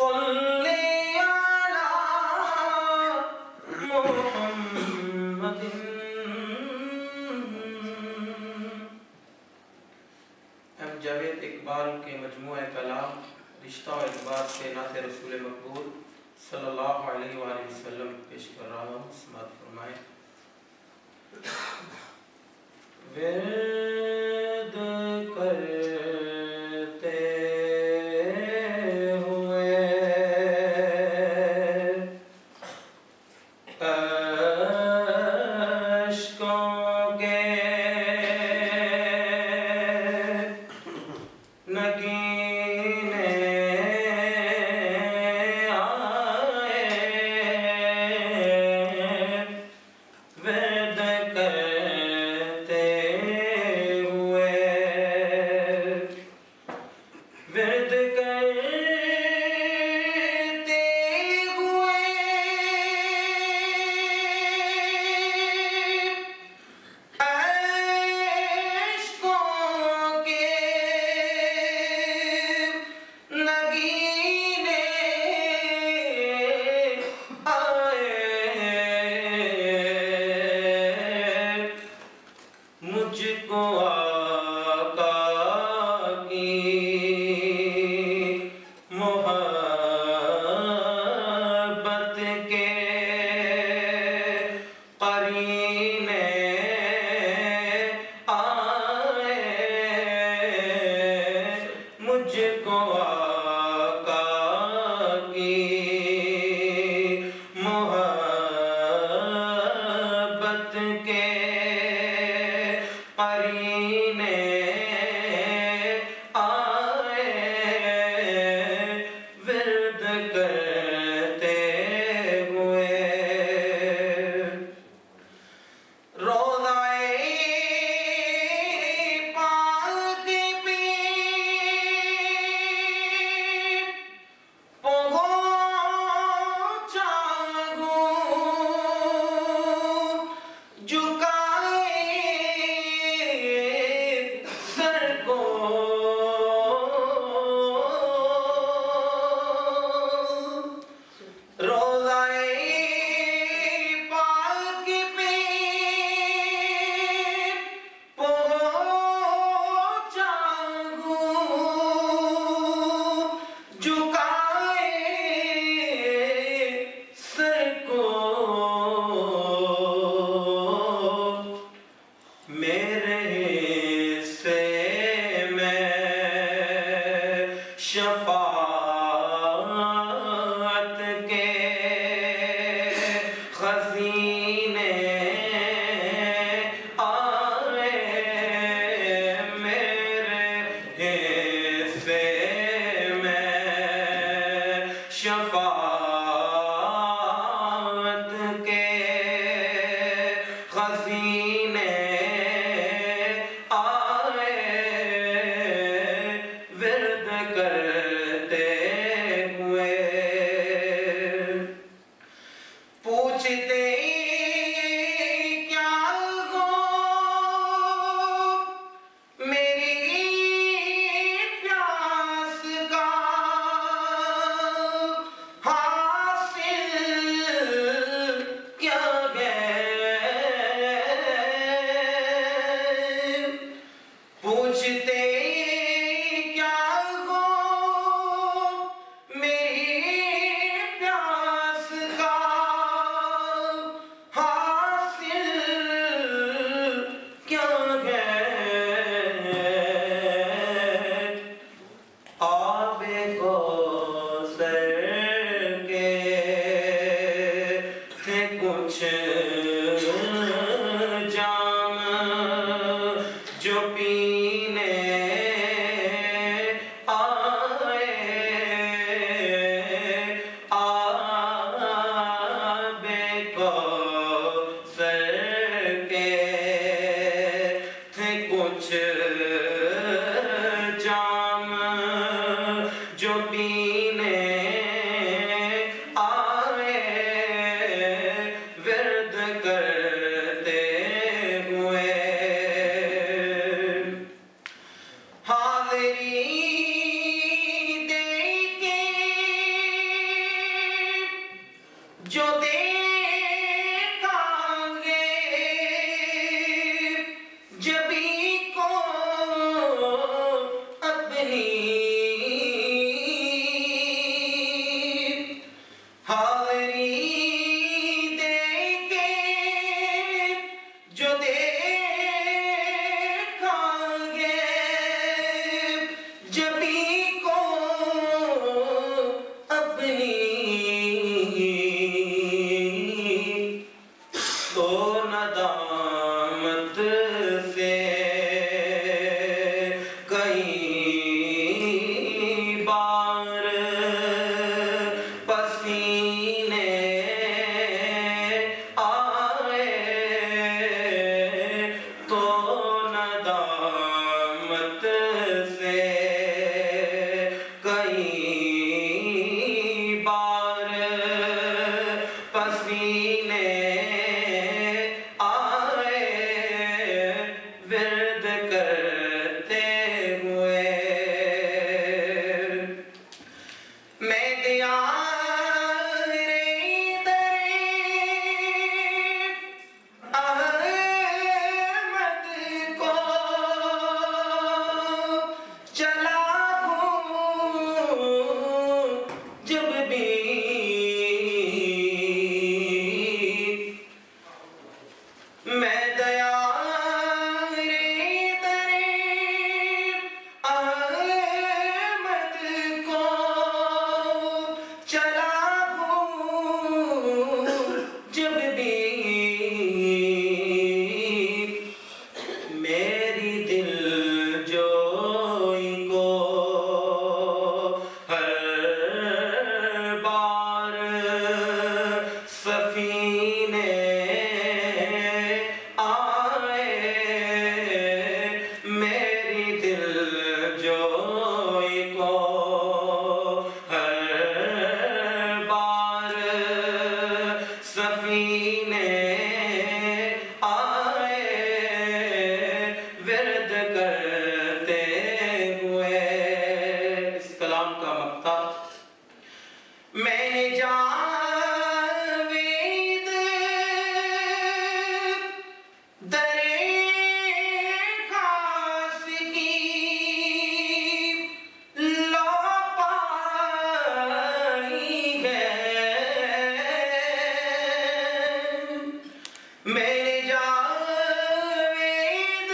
जावेद इकबाल के मजमूए कलाम रिश्ता और इकबाल के नाते रसूल मकबूल सल्लल्लाहु अलैहि वसल्लम पेश कर रहा हूँ। समाअत फरमाएं। वेद करते हुए अश्कों के नगीने आए, वेद करते हुए, वेद करते हुए अश्कों के नगीने आए, मुझको आका की मोहब्बत के करीने आए, मुझको आका की मोहब्बत के करीने आए, विर्द करते हुए रोज़ाए पाक भी पहुँचा हूँ, झुकाए सर को रोज़ाए पाक पे पहुँचा हूँ, झुकाए सर को मेरे से मैं शफाअत के खजीने आए, मेरे से मैं शफाअत के खजीने आए, विर्द करते हुए पूछते क्या हो मेरी प्यास का हाल हाज़री दे के जो देखांगे जबी को अपनी तो नदामत से कई बार पसीने आए तो नदामत से कई बार पसीने आए विर्द करते हुए मैं दिया रे दरे अहमद को चला हूँ जब भी मैं दया रे दरे अहमद को चला हूँ जब भी मेरी दिल जोई को हर बार सफीने आए मेरी दिल जोई को हर बार सफीने आए विर्द करते हुए। इस कलाम का मक्ता मैंने जावेद दरे खास की लो पाई है मैंने जावेद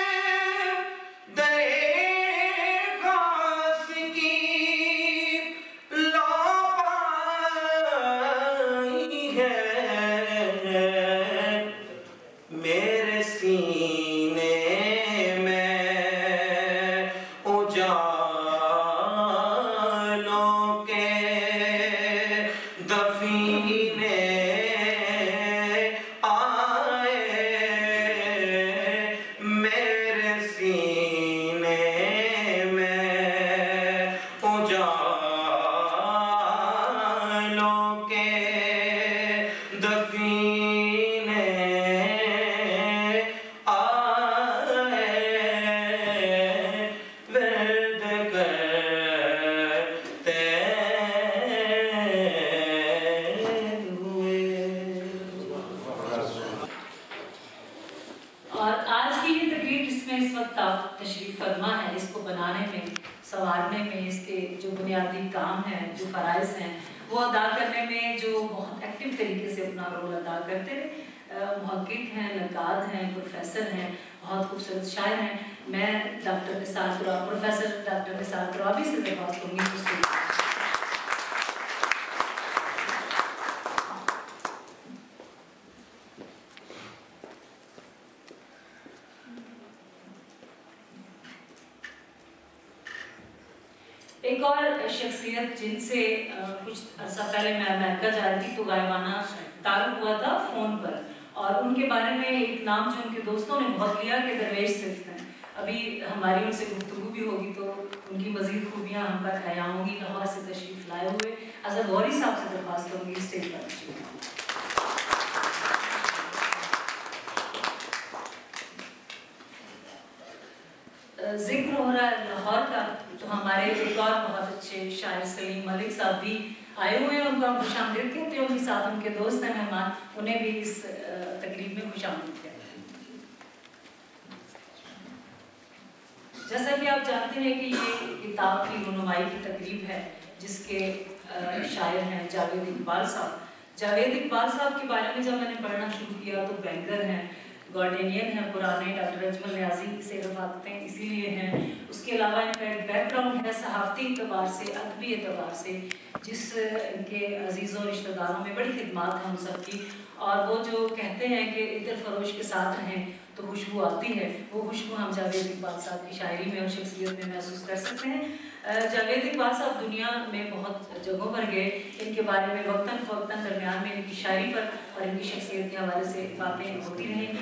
दरे खास की लो पाई है मेरे सीने में उजालों के दफीने आए मेरे सीने में उजालों के दफीने आए विर्द करते हुए। और आज की ये तकरीर जिसमें इस वक्त आप तशरीफ फरमा है, इसको बनाने में, संवारने में, इसके जो बुनियादी काम हैं, जो फ़राइज़ हैं, वो अदा करने में जो बहुत एक्टिव तरीके से अपना रोल अदा करते हैं मुहक्किक हैं, नक्काद हैं, प्रोफेसर हैं, बहुत खूबसूरत शायर हैं। मैं doctor Nisar Turab, professor doctor Nisar Turabi से दरख्वास्त करूँगी एक और शख्सियत जिनसे कुछ अर्सा पहले मैं अमेरिका जा रही थी तो गायबाना ताल्लुक हुआ था फ़ोन पर, और उनके बारे में एक नाम जो उनके दोस्तों ने बहुत लिया कि दरवेश सिफ्त हैं। अभी हमारी उनसे गुफ्तगू भी होगी तो उनकी मज़ीद खूबियाँ हम पर आया होंगी। लाहौर से तशरीफ़ लाए हुए अज़हर गौरी साहब से दरख्वास्त करूँगी स्टेज पर। जिक्र हो रहा है लाहौर का, तो हमारे एक और बहुत अच्छे शायर सलीम मलिक साहब भी आए हुए हैं, उनको हम खुशामदीद कहते हैं। उनके साथ उनके दोस्त हैं मेहमान, उन्हें भी इस तकरीब में खुशामदीद कहते हैं। जैसा कि आप जानते हैं कि ये किताब की रुनुमाई की तकरीब है जिसके शायर हैं जावेद इकबाल साहब। जावेद इकबाल साहब के बारे में जब मैंने पढ़ना शुरू किया तो बैंकर हैं, गार्डेनियन हैं पुराने, डॉक्टर अजमल न्याजी से रफ़ाकतें इसीलिए हैं। उसके अलावा इनका एक बैकग्राउंड है सहाफ़ती एतबार से, अदबी एतबार से, जिस इनके अजीज़ों रिश्तेदारों में बड़ी खिदमत है उन सब की। और वो जो कहते हैं कि इतर फरोश के साथ रहें तो खुशबू आती है, वो खुशबू हम जावेद इकबाल साहब की शायरी में और शख्सियत में महसूस कर सकते हैं। जावेद इकबाल साहब दुनिया में बहुत जगहों पर गए, इनके बारे में वक्तन फ़वक्तन दरमियान में इनकी शायरी पर और इनकी शख्सियत के हवाले से बातें होती रहेंगी।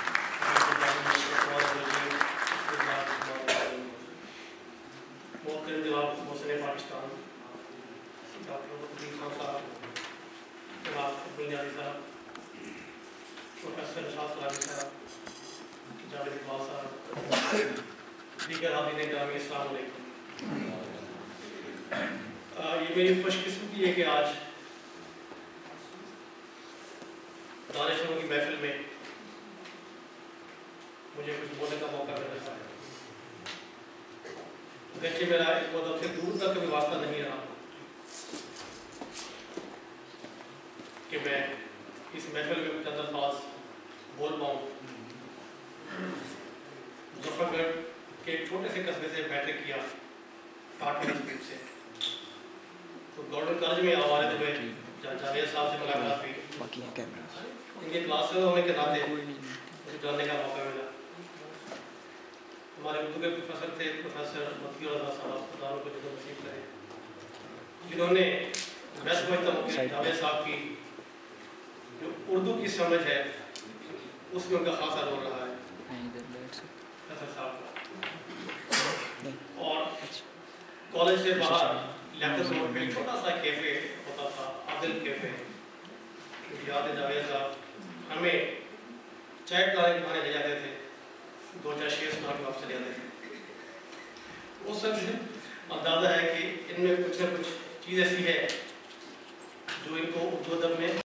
ये मेरी खुशकिस्मती है कि आज दानिशों की महफिल में मुझे कुछ बोलने का मौका मिल रहा है। देखिए मेरा एक बहुत से दूर तक कभी वास्ता नहीं रहा कि मैं इस महफिल में चंद अल्फाज बोल पाऊँ। मुजफ्फरगढ़ के एक छोटे से कस्बे से मैट्रिक किया टाटा स्पीड से, तो गवर्नमेंट कॉलेज में हमारे थे जावेद साहब से मुलाकात हुई। इनके क्लास में होने के नाते मुझे जानने का मौका मिला। हमारे उर्दू के प्रोफेसर थे, प्रोफेसर मतियुर रज़ा साहब, खुदा उनको जन्नत नसीब करे, जिन्होंने मैं समझता हूँ कि जावेद साहब की जो उर्दू की समझ है उसमें उनका खासा रोल रहा है प्रोफेसर साहब का। और कॉलेज से बाहर लेक्चर रोड पे छोटा सा कैफे होता था, आदिल कैफे, याद है जावेद साहब हमें चाय पिलाने ले जाते थे, 2-4 शेर सुना के वापस चले जाते थे। उस सब से अंदाजा है कि इनमें कुछ न कुछ चीज़ ऐसी है जो इनको उर्दू अदब में